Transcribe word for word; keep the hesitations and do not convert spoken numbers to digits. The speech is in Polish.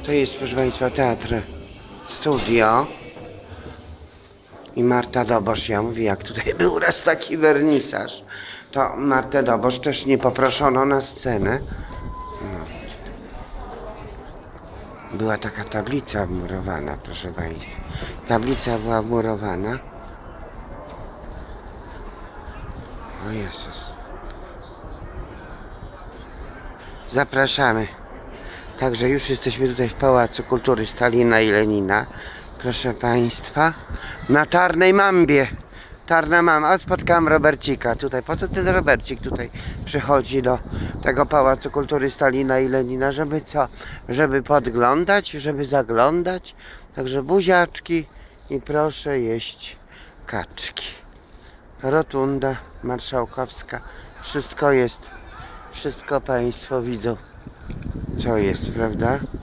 To jest, proszę Państwa, teatr Studio. I Marta Dobosz, ja mówię, jak tutaj był raz taki wernisaż, to Martę Dobosz też nie poproszono na scenę. Była taka tablica wmurowana, proszę Państwa. Tablica była wmurowana. O Jezus. Zapraszamy. Także już jesteśmy tutaj w Pałacu Kultury Stalina i Lenina. Proszę Państwa, na Czarnej Mambie. Czarna Mamba. A spotkałam Robercika tutaj. Po co ten Robercik tutaj przychodzi do tego Pałacu Kultury Stalina i Lenina? Żeby co? Żeby podglądać, żeby zaglądać. Także buziaczki i proszę jeść kaczki. Rotunda marszałkowska. Wszystko jest. Wszystko Państwo widzą, co jest, prawda?